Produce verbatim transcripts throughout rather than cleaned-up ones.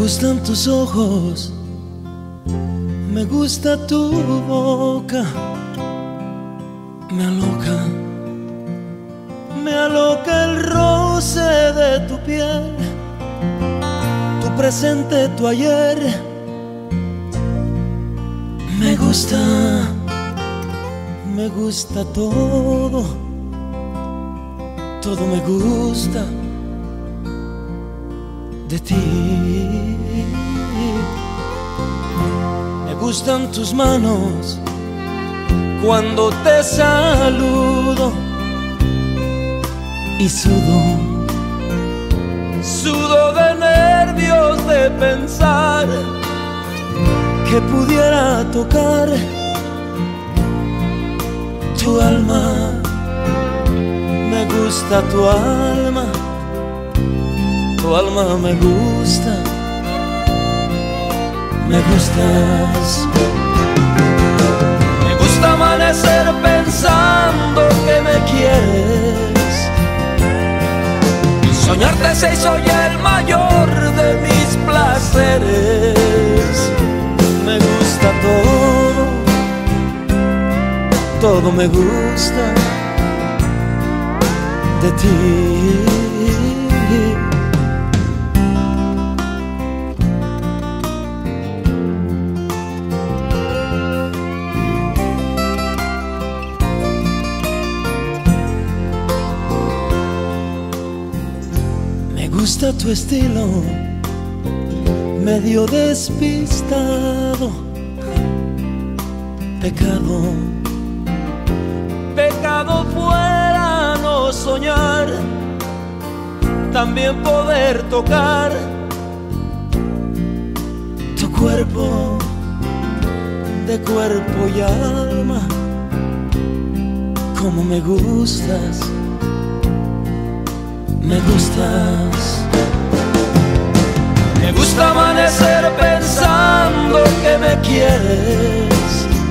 gustan tus ojos, me gusta tu boca, me aloca, me aloca el roce de tu piel, tu presente, tu ayer. Me gusta, me gusta todo, todo me gusta de ti. Me gustan tus manos cuando te saludo y sudo, sudo de nervios de pensar que pudiera tocar tu alma. Me gusta tu alma, tu alma me gusta, me gustas. Me gusta amanecer pensando que me quieres. Soñarte se hizo ya el mayor de mis placeres. Me gusta todo, todo me gusta de ti. Me gusta tu estilo, medio despistado, pecado, pecado fuera no soñar, también poder tocar tu cuerpo, de cuerpo y alma, como me gustas, me gustas. Me gusta amanecer pensando que me quieres.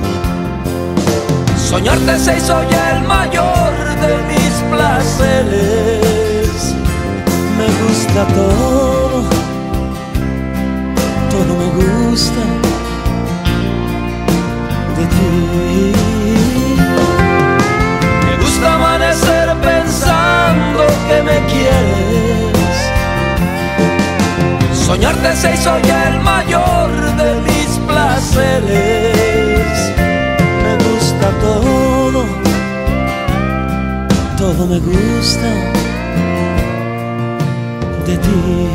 Soñarte se hizo ya el mayor de mis placeres. Me gusta todo, todo me gusta de ti. Me gusta amanecer pensando que me quieres. Soñarte se hizo ya el mayor de mis placeres. Me gusta todo, todo me gusta de ti.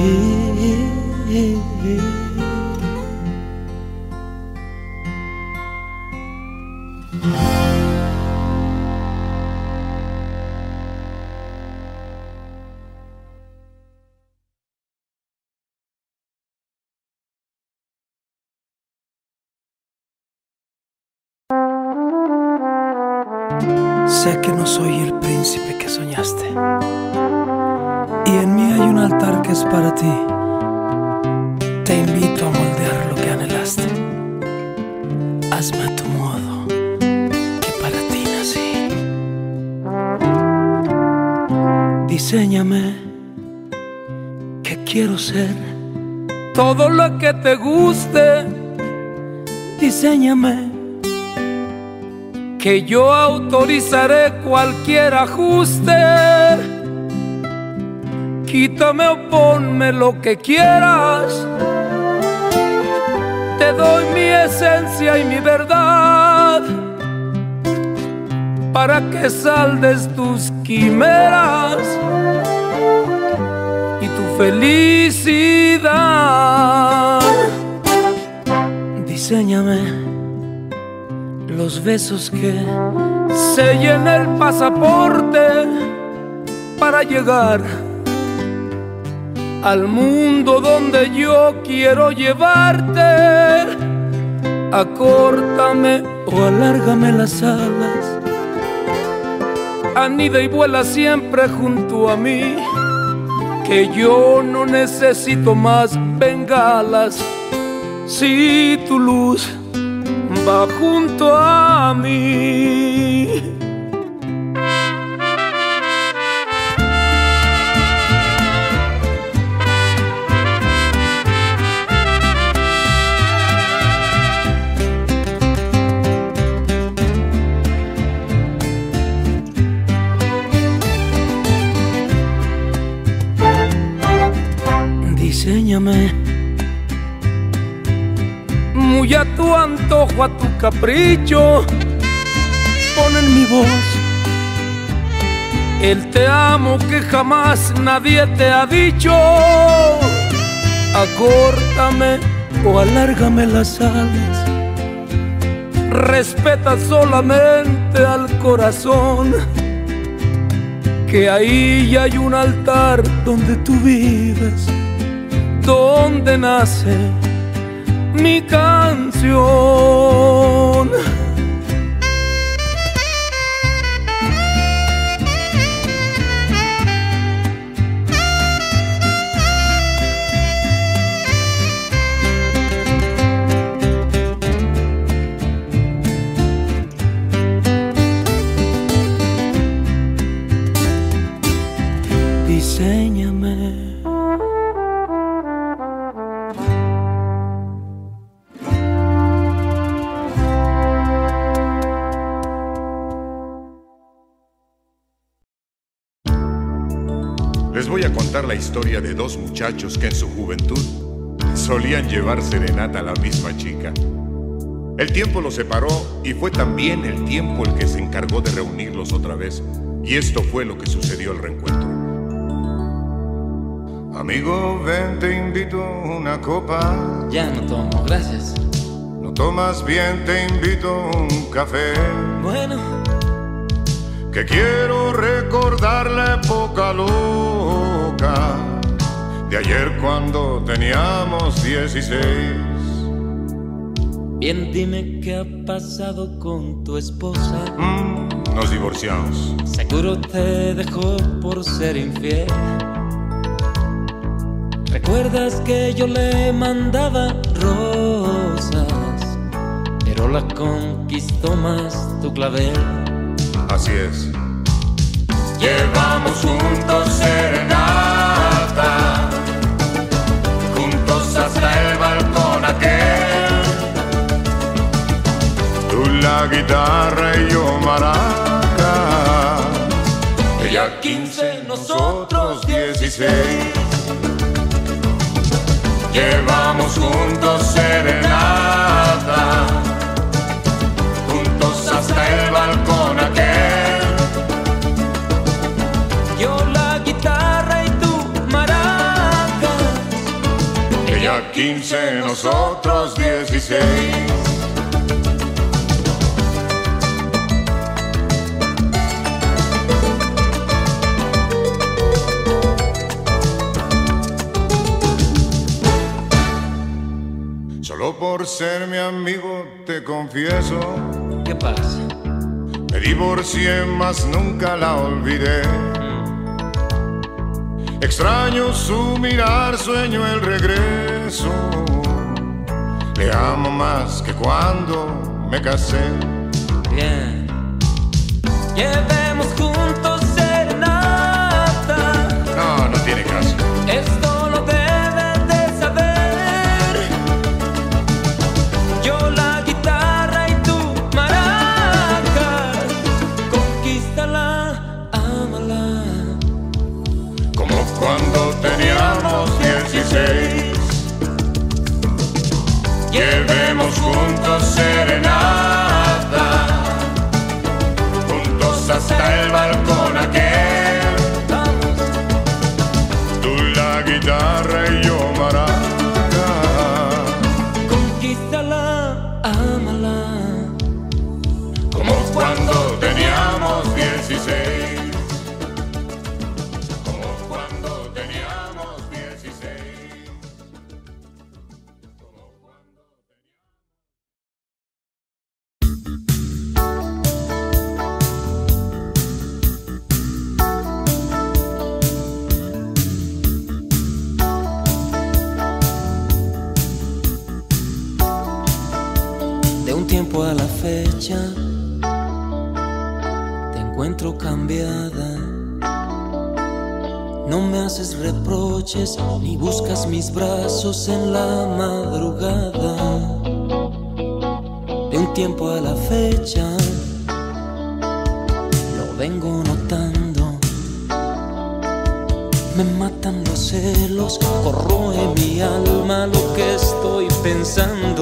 Sé que no soy el príncipe que soñaste, y en mí hay un altar que es para ti. Te invito a moldear lo que anhelaste. Hazme a tu modo, que para ti nací. Diséñame, que quiero ser todo lo que te guste. Diséñame, que yo autorizaré cualquier ajuste. Quítame o ponme lo que quieras. Te doy mi esencia y mi verdad, para que saldes tus quimeras y tu felicidad. Diséñame los besos que sellen el pasaporte para llegar al mundo donde yo quiero llevarte. Acórtame o alárgame las alas, anida y vuela siempre junto a mí, que yo no necesito más bengalas si tu luz va junto a mí. Diseñame muy a tu antojo, a tu capricho. Pon en mi voz el te amo que jamás nadie te ha dicho. Acórtame o alárgame las alas, respeta solamente al corazón, que ahí ya hay un altar donde tú vives, donde nace mi canción. Diseñame. Les voy a contar la historia de dos muchachos que en su juventud solían llevar serenata a la misma chica. El tiempo los separó y fue también el tiempo el que se encargó de reunirlos otra vez. Y esto fue lo que sucedió al reencuentro. Amigo, ven, te invito a una copa. Ya no tomo, gracias. No tomas bien, te invito a un café. Bueno, que quiero recordar la época loca de ayer cuando teníamos dieciséis. bien, dime qué ha pasado con tu esposa. Mm, nos divorciamos. Seguro te dejó por ser infiel. ¿Recuerdas que yo le mandaba rosas, pero la conquistó más tu clavel? Así es. Llevamos juntos serenata, juntos hasta el balcón aquel. Tú la guitarra y yo maraca. Ella quince, nosotros dieciséis. Llevamos juntos serenata, juntos hasta el balcón aquel. Yo la guitarra y tú maracas. Ella quince, nosotros dieciséis. Solo por ser mi amigo te confieso, ¿Qué pasa? me divorcié, mas nunca la olvidé. Extraño su mirar, sueño el regreso. Le amo más que cuando me casé. Bien. Llevemos juntos serenata. No, no tiene caso. Esto lo debes de saber. Yo la guitarra y tú maracas. Conquístala, ámala. Como cuando teníamos dieciséis. Llevemos juntos serenata, juntos hasta el balcón aquel. Vamos. Tú la guitarra y yo maraca. Conquístala, ámala. Como cuando teníamos dieciséis. Como cuando teníamos dieciséis. Como cuando De un tiempo a la fecha te encuentro cambiada. No me haces reproches ni buscas mis brazos en la madrugada. De un tiempo a la fecha lo vengo notando. Me matan los celos, corroe mi alma lo que estoy pensando.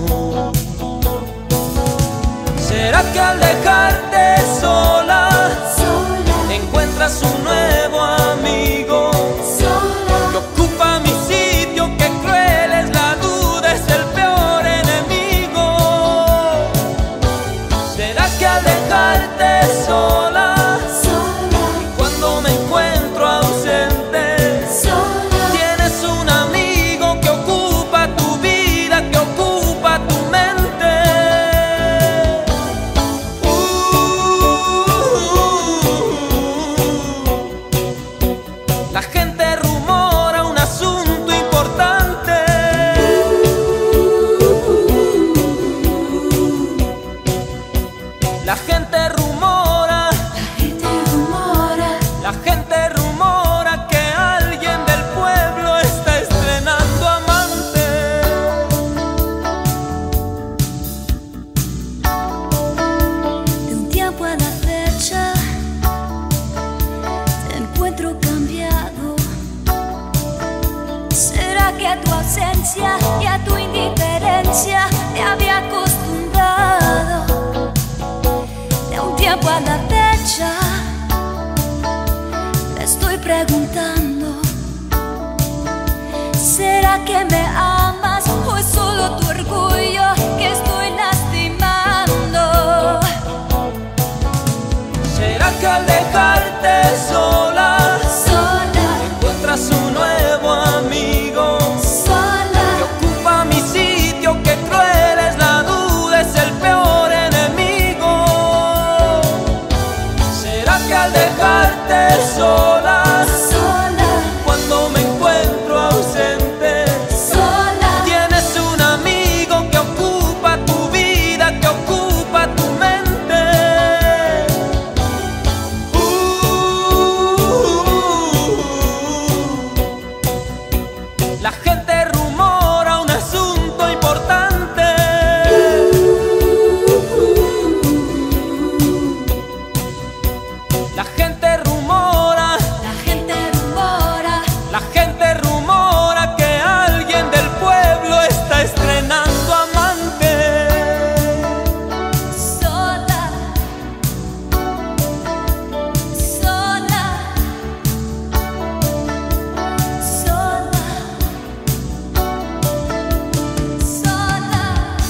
¿Será que al dejarte sola, sola encuentras un nuevo amigo? Sola que ocupa mi sitio, que cruel es la duda, es el peor enemigo. ¿Será que al dejarte sola, sola y cuando me encuentro ausente, sola tienes un amigo que ocupa tu vida, que ocupa tu mente? La gente rumora un asunto importante. La gente rumora, la gente rumora, la gente rumora que alguien del pueblo está estrenando amante. De un tiempo a la fecha te encuentro cambiado. ¿Será que a tu ausencia y a tu indiferencia te había acostumbrado? De un tiempo a la fecha me estoy preguntando, ¿será que me amas o es solo tu orgullo que estoy lastimando? ¿Será que al dejarte sola, sola encuentras un nuevo amigo? Sola Que ocupa mi sitio, que cruel es la duda, es el peor enemigo. ¿Será que al dejarte sola, sola cuando me encuentro ausente, sola tienes un amigo que ocupa tu vida, que ocupa tu mente? Uh, la gente rumora un asunto importante. La gente rumora, la gente rumora, la gente rumora que alguien del pueblo está estrenando amante. sola, sola, sola, sola,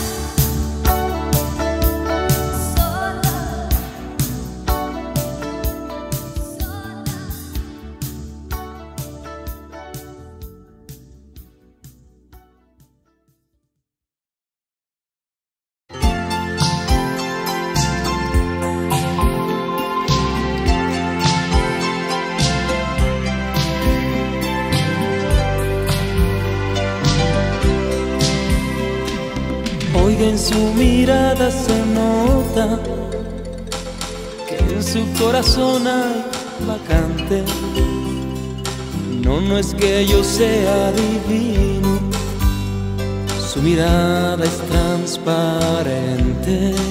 Oiga, en su mirada se nota que en su corazón hay vacante. No, no es que yo sea divino, su mirada es transparente.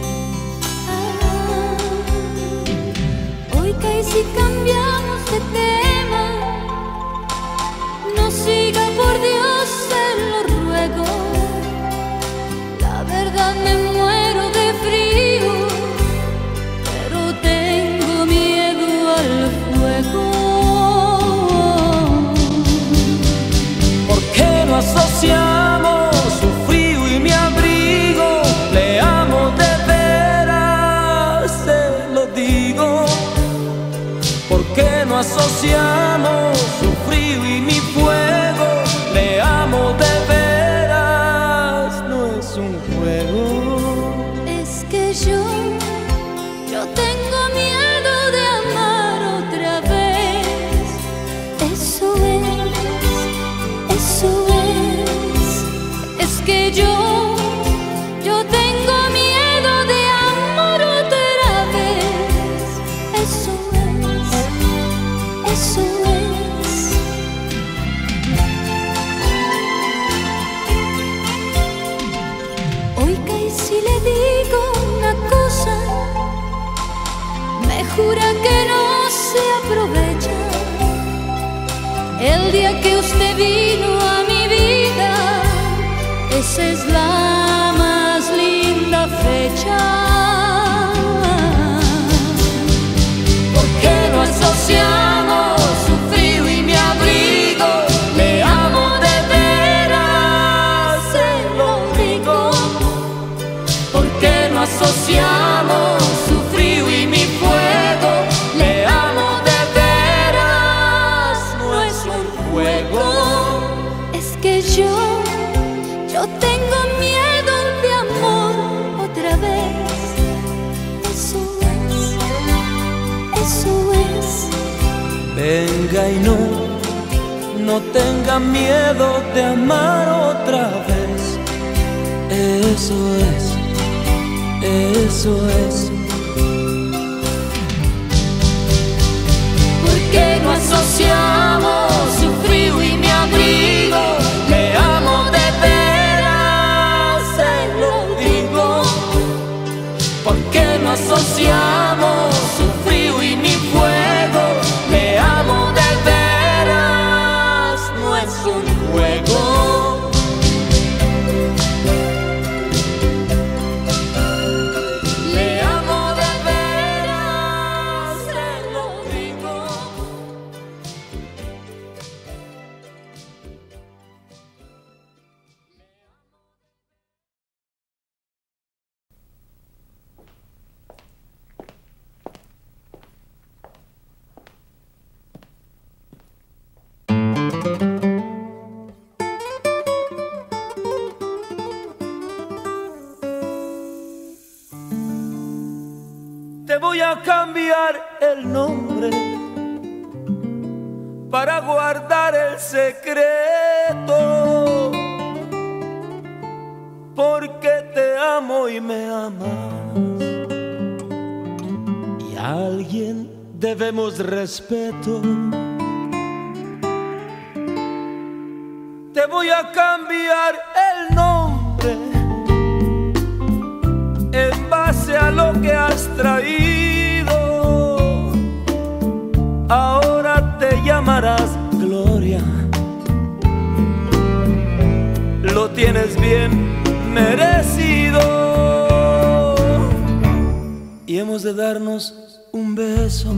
Oiga, y si cambiamos de tema, no siga, por Dios, se lo ruego. La verdad me muero de frío, pero tengo miedo al fuego. ¿Por qué no asociamos su frío y mi abrigo? Le amo de veras, se lo digo. ¿Por qué no asociamos su frío y mi fuego? Le amo de veras, no es un juego. Es que yo, yo tengo miedo de amar otra vez. Eso es, eso es. Es que yo, yo tengo miedo de amar otra vez. Eso es, eso es. Oiga, y si le digo una cosa, me jura que no se aprovecha. día que usted vino a mi vida, esa es la más linda fecha. ¿Por qué no asociamos su frío y mi abrigo? Le amo de veras, se lo digo. ¿Por qué no asociamos su frío y mi fuego? Le amo de veras, no es un juego. Es que yo, yo tengo miedo de amor otra vez. Eso es, eso es. Venga y no, no tenga miedo de amar otra vez. Eso es, eso es. ¿Por qué no asociamos su frío y mi abrigo? Le amo de veras, se lo digo. ¿Por qué no asociamos su frío y mi fuego? Le amo de veras, No es un juego. le amo de veras, se lo digo. Te voy a cambiar el nombre para guardar el secreto, porque te amo y me amas, y a alguien debemos respeto. Te voy a cambiar el nombre en base a lo que has traído. Ahora te llamarás Gloria. Lo tienes bien merecido. Y hemos de darnos un beso,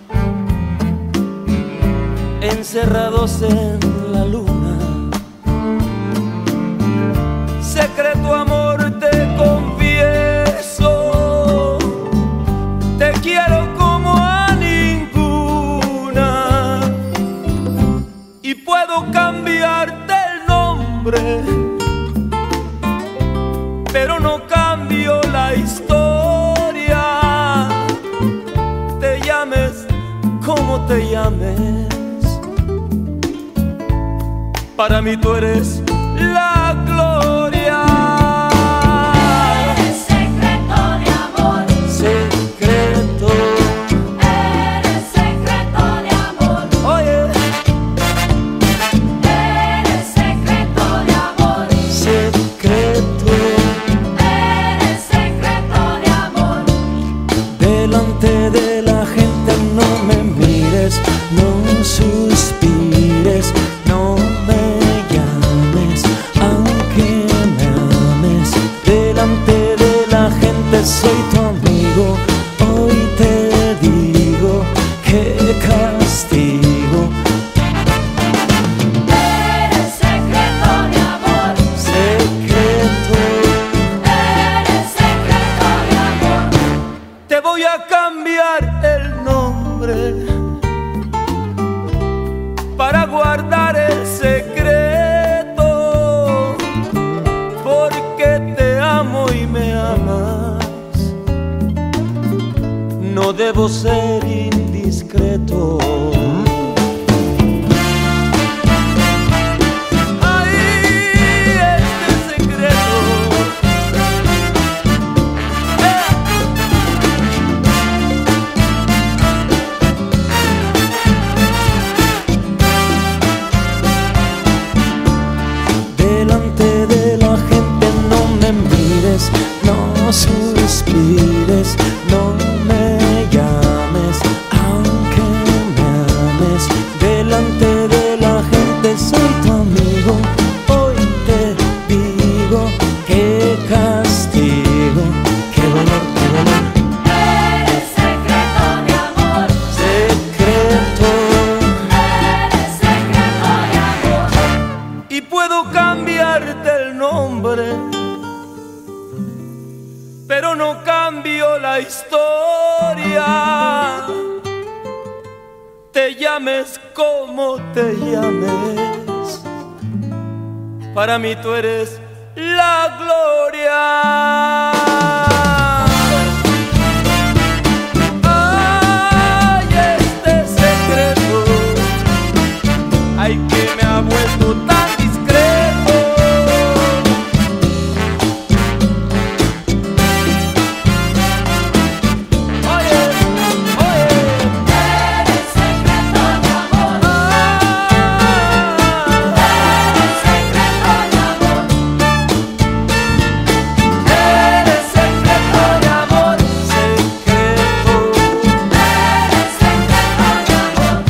encerrados en la luna. Secreto amor, te confieso, te quiero como a ninguna, y puedo cambiarte el nombre, pero no cambio la historia. Te llames como te llames, para mí tú eres la gloria. Eres secreto de amor. Secreto. Eres secreto de amor. Oye. Eres secreto de amor. Secreto. Eres secreto de amor. Delante de la gente no me mires, no suspires, no me llames, aunque me ames. Delante de la gente soy tu amigo. Hoy te digo que castigo. Eres secreto de amor. Secreto. Eres secreto de amor. Te voy a cambiar el nombre para guardar el secreto, porque te amo y me amas. No debo ser indiscreto. Ay, este secreto. Eh. Delante de la gente no me mires, no suspires, no me llames, aunque me no cambió la historia. Te llames como te llames, para mí tú eres la gloria. Ay, este secreto, ay, que me ha vuelto tan discreto. Oye, oye, Eres secreto de amor. Eres secreto de amor. eres secreto de amor, secreto. Eres secreto de amor.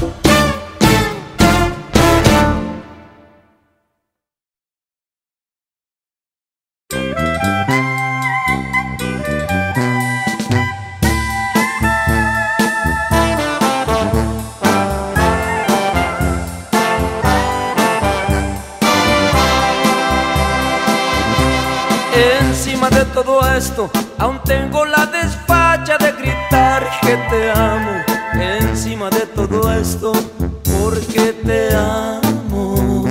Encima de todo esto, aún tengo la desfacha de gritar que te amo. Encima de todo esto, porque te amo.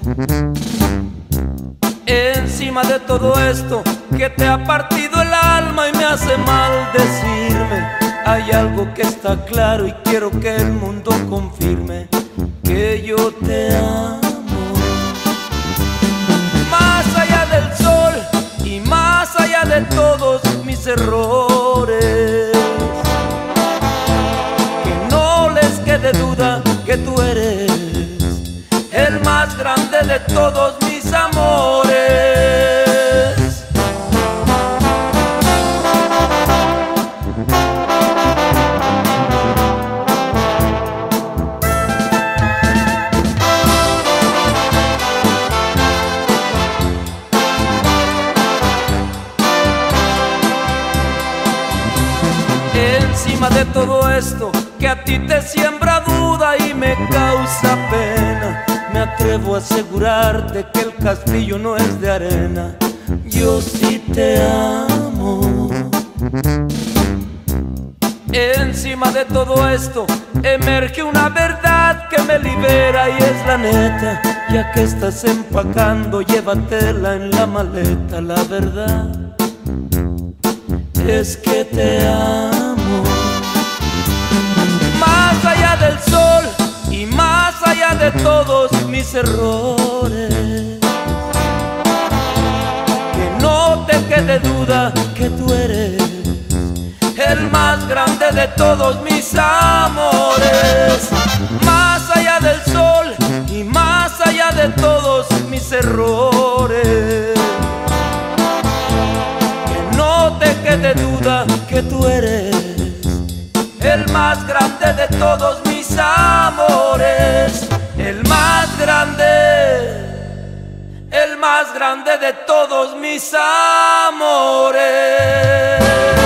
Encima de todo esto, que te ha partido el alma y me hace mal decirme. Hay algo que está claro y quiero que el mundo confirme, que yo te amo. Más allá del sol y más allá de todos mis errores, que no les quede duda que tú eres el más grande de todos mis amores. Encima de todo esto, que a ti te siembra duda y me causa pena, me atrevo a asegurarte que el castillo no es de arena. Yo sí te amo. Encima de todo esto, emerge una verdad que me libera y es la neta. Ya que estás empacando, llévatela en la maleta. La verdad es que te amo. Más allá del sol y más allá de todos mis errores, que no te quede duda que tú eres el más grande de todos mis amores. Más allá del sol y más allá de todos mis errores, no te quede duda que tú eres el más grande de todos mis amores. El más grande, el más grande de todos mis amores.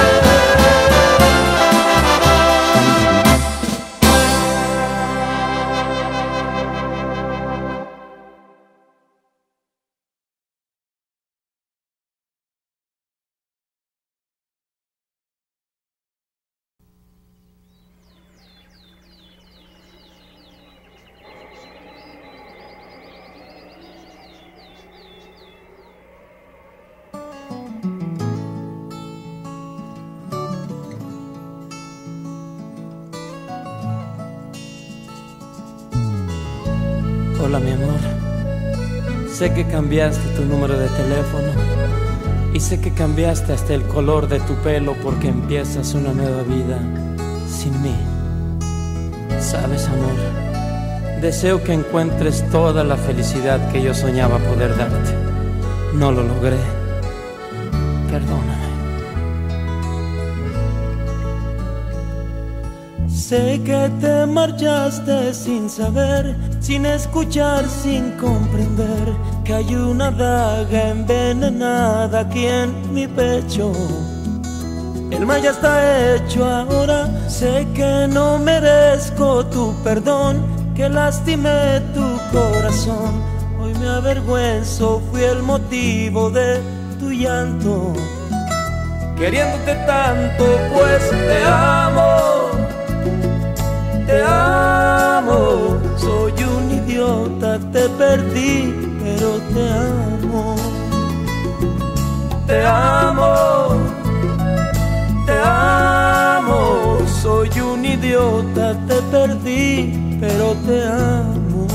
Hola mi amor, sé que cambiaste tu número de teléfono y sé que cambiaste hasta el color de tu pelo porque empiezas una nueva vida sin mí. Sabes amor, deseo que encuentres toda la felicidad que yo soñaba poder darte. No lo logré, perdóname. Sé que te marchaste sin saber, sin escuchar, sin comprender que hay una daga envenenada aquí en mi pecho. El mal ya está hecho ahora, sé que no merezco tu perdón, que lastimé tu corazón. Hoy me avergüenzo, fui el motivo de tu llanto. queriéndote tanto, pues te amo, te amo. Soy un idiota, te perdí, pero te amo, te amo, te amo. Soy un idiota, te perdí, pero te amo.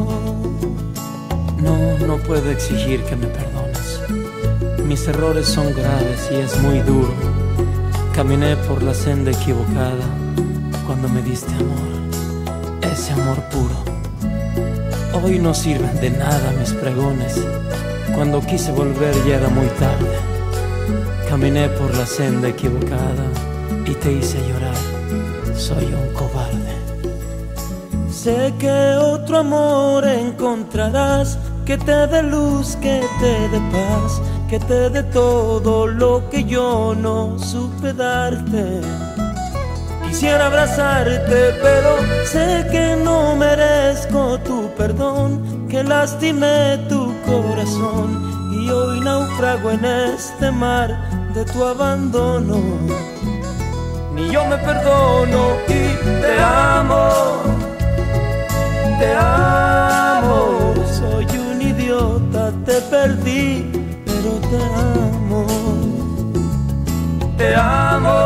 No, no puedo exigir que me perdones. Mis errores son graves y es muy duro. Caminé por la senda equivocada cuando me diste amor, ese amor puro. Hoy no sirven de nada mis pregones. Cuando quise volver ya era muy tarde. Caminé por la senda equivocada y te hice llorar. Soy un cobarde. Sé que otro amor encontrarás, que te dé luz, que te dé paz, que te dé todo lo que yo no supe darte. Quisiera abrazarte, pero sé que no merezco tu perdón, que lastimé tu corazón y hoy naufrago en este mar de tu abandono. Ni yo me perdono y te amo, te amo. Soy un idiota, te perdí, pero te amo, te amo,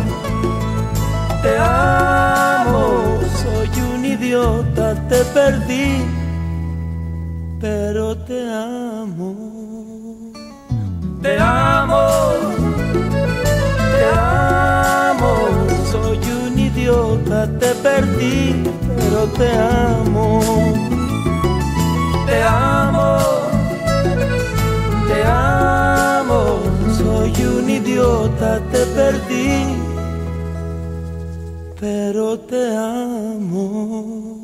te amo. Soy un idiota, te perdí, pero te amo, te amo, te amo. Soy un idiota, te perdí, pero te amo, te amo, te amo. Soy un idiota, te perdí, pero te amo.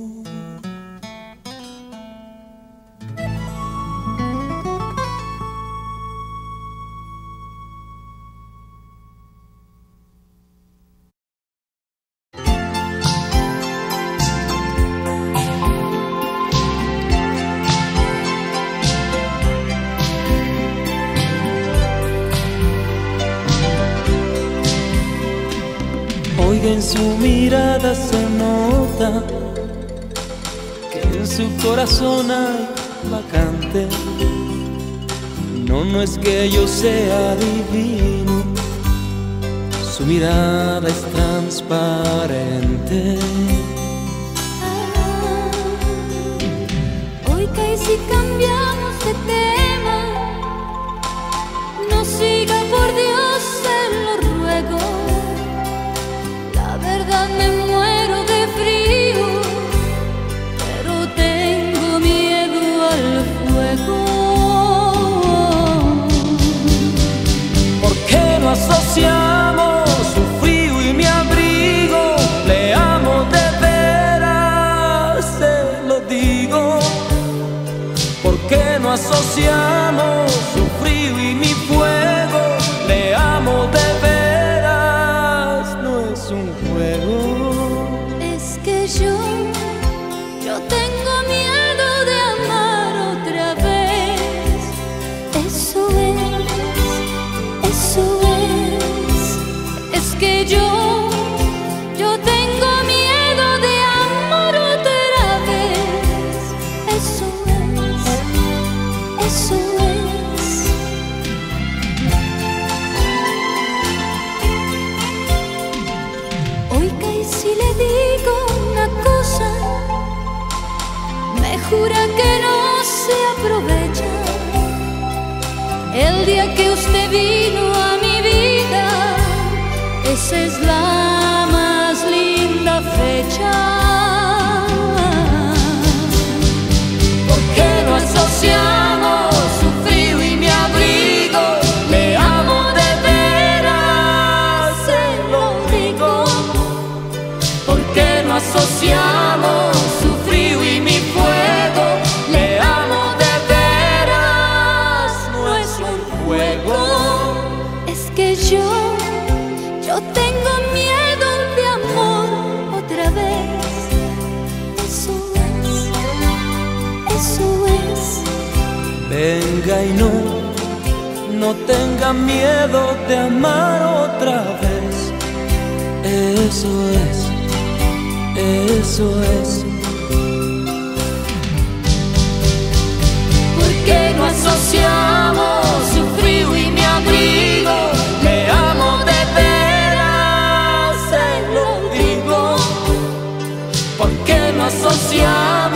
Oiga, en su mirada se nota que en su corazón hay vacante. No, no es que yo sea divino, su mirada es transparente. Ah, oiga, y si cambiamos de tema, no siga, por Dios, se lo ruego. Me muero de frío, pero tengo miedo al fuego. ¿Por qué no asociamos su frío y mi abrigo? Le amo de veras, se lo digo. ¿Por qué no asociamos su frío y mi fuego? Le amo de veras, no es un juego. Es que yo, yo tengo miedo de amar otra vez. Eso es, eso es. Es que yo, yo tengo miedo de amar otra vez. Eso es, eso es. Oiga, y si le digo una cosa, me jura que no se aprovecha. El día que usted vino a mi vida, esa es la más linda fecha. ¿Por qué no asociamos su frío y mi abrigo? Le amo de veras, se lo digo. ¿Por qué no asociamos su frío y mi fuego? Le amo de veras, no es un juego. Es que yo, yo tengo miedo de amor otra vez. no tenga miedo de amar otra vez. Eso es, eso es. ¿Por qué no asociamos su frío y mi abrigo? Le amo de veras, se lo digo. ¿Por qué no asociamos